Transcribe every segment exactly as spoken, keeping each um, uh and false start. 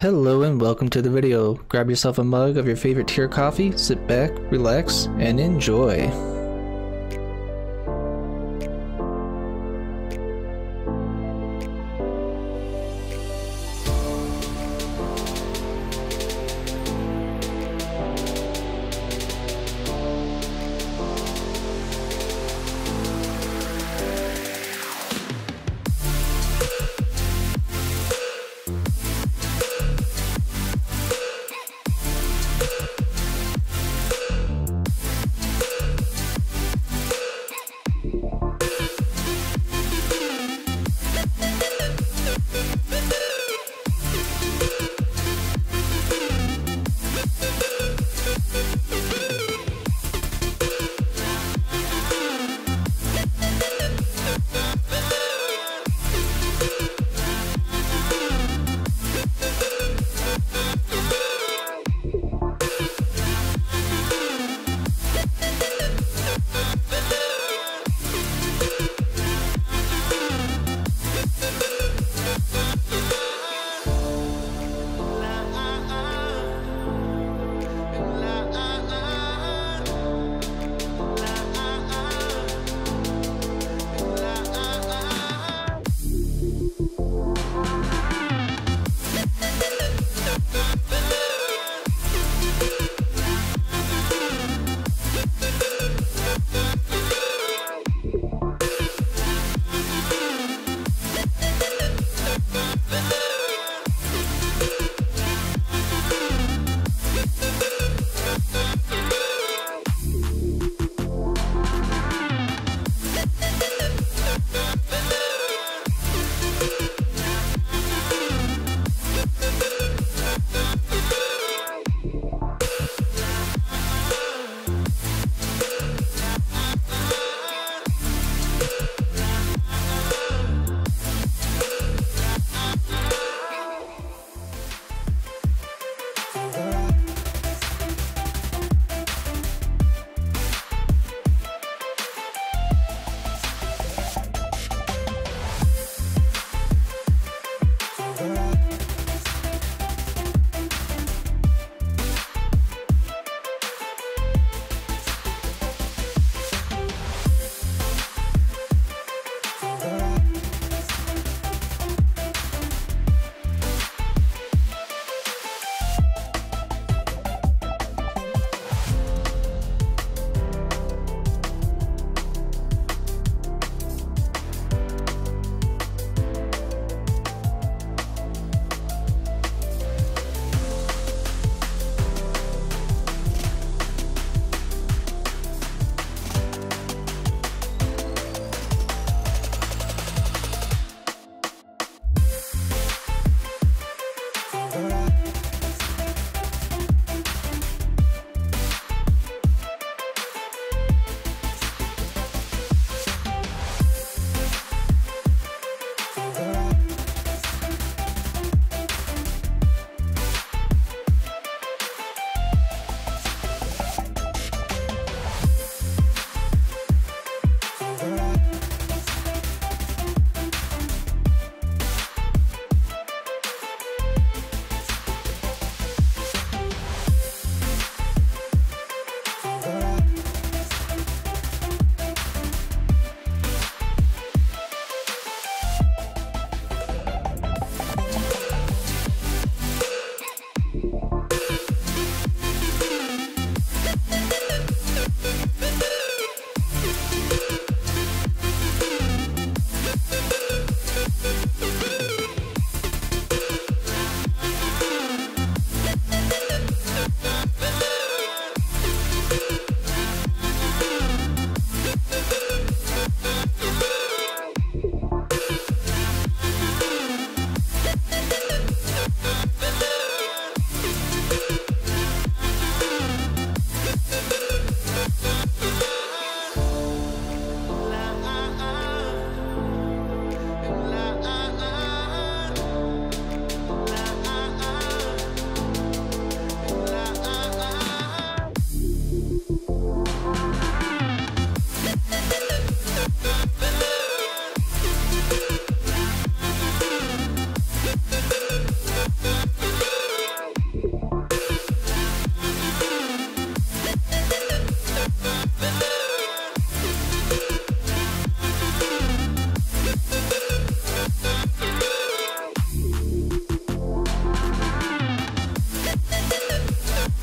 Hello and welcome to the video. Grab yourself a mug of your favorite tier coffee, sit back, relax, and enjoy.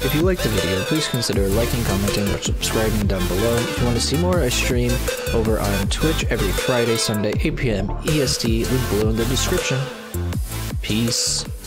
If you liked the video, please consider liking, commenting, or subscribing down below. If you want to see more, I stream over on Twitch every Friday, Sunday, eight p m E S T, link below in the description. Peace.